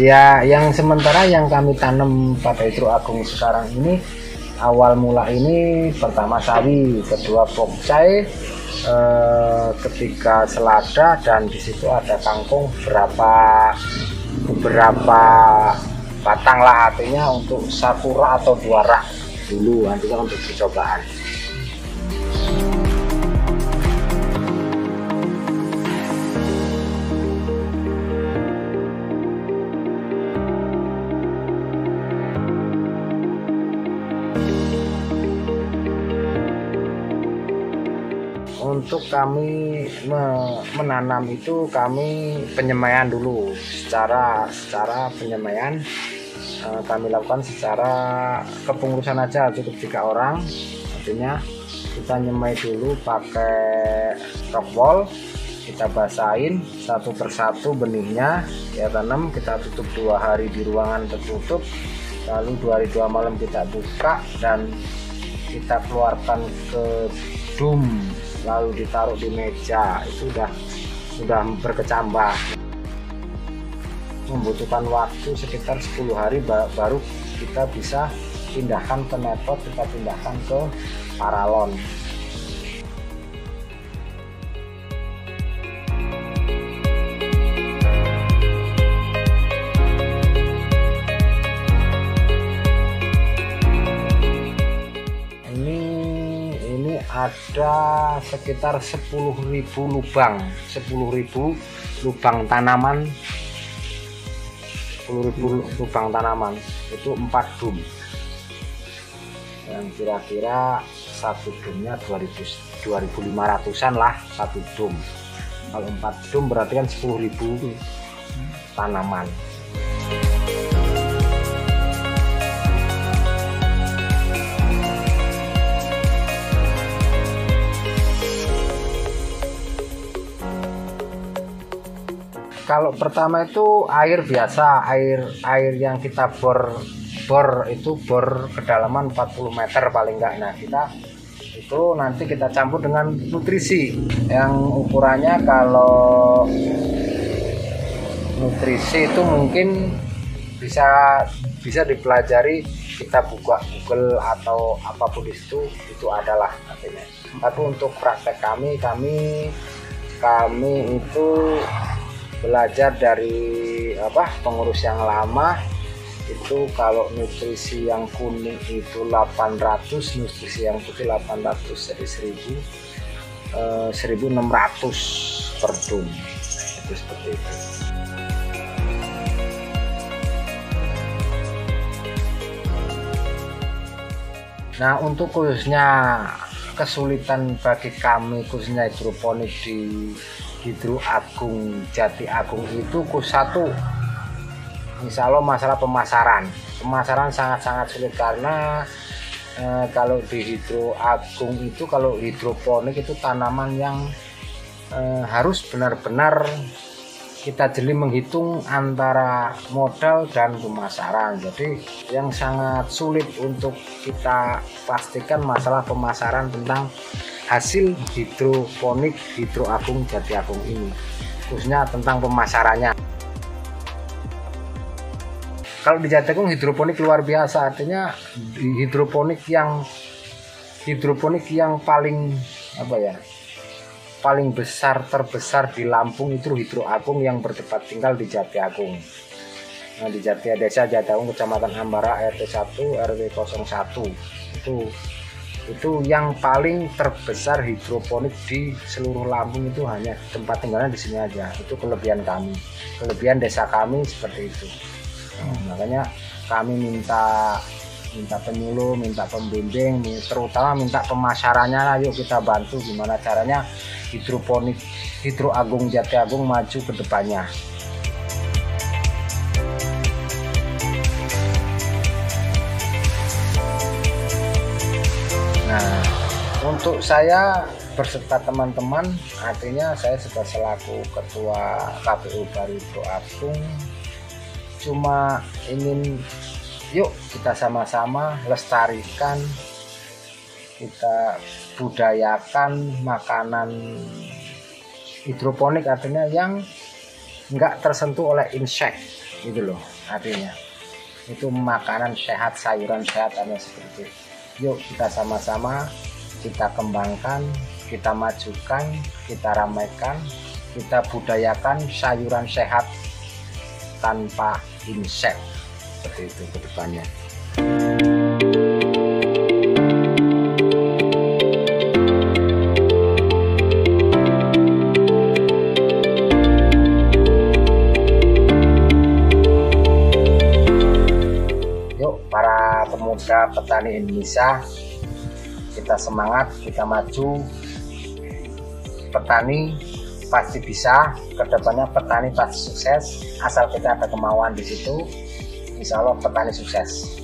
Ya, yang sementara yang kami tanam pada Hidro Agung sekarang ini, awal mula ini pertama sawi, kedua pokcai, ketiga selada, dan di situ ada kangkung beberapa batang lah, artinya untuk satu rak atau dua rak dulu, nantinya untuk percobaan. Untuk kami menanam itu kami penyemaian dulu, secara penyemaian kami lakukan secara kepengurusan aja, cukup 3 orang, artinya kita nyemai dulu pakai rock wool, kita basahin satu persatu benihnya, ya tanam, kita tutup 2 hari di ruangan tertutup, lalu 2 hari 2 malam kita buka dan kita keluarkan ke dum, lalu ditaruh di meja. Itu sudah berkecambah, membutuhkan waktu sekitar 10 hari baru kita bisa pindahkan ke metode, kita pindahkan ke paralon. Ada sekitar 10.000 lubang, 10.000 lubang tanaman, 10.000 lubang tanaman itu 4 dum, yang kira-kira satu dumnya 2.500-an lah satu dum. Kalau 4 dum berarti kan 10.000 tanaman. Kalau pertama itu air biasa, air yang kita bor itu bor kedalaman 40 meter paling enggak. Nah, nanti kita campur dengan nutrisi yang ukurannya, kalau nutrisi itu mungkin bisa dipelajari, kita buka Google atau apapun itu adalah artinya. Tapi untuk praktek kami itu belajar dari pengurus yang lama. Itu kalau nutrisi yang kuning itu 800, nutrisi yang putih 800, jadi 1.600 per dum. Itu seperti itu. Nah, untuk khususnya kesulitan bagi kami khususnya hidroponik di Hidro Agung Jati Agung itu satu, insya Allah masalah pemasaran sangat-sangat sulit, karena kalau di Hidro Agung itu, kalau hidroponik itu tanaman yang harus benar-benar kita jeli menghitung antara modal dan pemasaran. Jadi yang sangat sulit untuk kita pastikan masalah pemasaran tentang hasil hidroponik Hidro Agung Jati Agung ini, khususnya tentang pemasarannya. Kalau di Jati Agung hidroponik luar biasa, artinya hidroponik yang paling paling terbesar di Lampung itu Hidro Agung yang bertempat tinggal di Jati Agung. Nah, di Desa Jati Agung, Kecamatan Ambara, RT 1 RW 01, itu yang paling terbesar hidroponik di seluruh Lampung. Itu hanya tempat tinggalnya di sini aja. Itu kelebihan kami, kelebihan desa kami seperti itu. Makanya kami minta penyuluh, minta pembimbing, terutama minta pemasarannya. Yuk kita bantu gimana caranya hidroponik Hidro Agung Jati Agung maju ke depannya. Nah, untuk saya berserta teman-teman, artinya saya sudah selaku ketua KPU Baru Hidro Agung, cuma ingin yuk kita sama-sama lestarikan, kita budayakan makanan hidroponik, artinya yang nggak tersentuh oleh insek gitu loh. artinya itu makanan sehat, sayuran sehat, dan seperti itu. Yuk kita sama-sama kita kembangkan, kita majukan, kita ramaikan, kita budayakan sayuran sehat tanpa insek, seperti itu ke depannya. Para pemuda petani Indonesia, kita semangat, kita maju. Petani pasti bisa, kedepannya petani pasti sukses, asal kita ada kemauan di situ. Insya Allah petani sukses.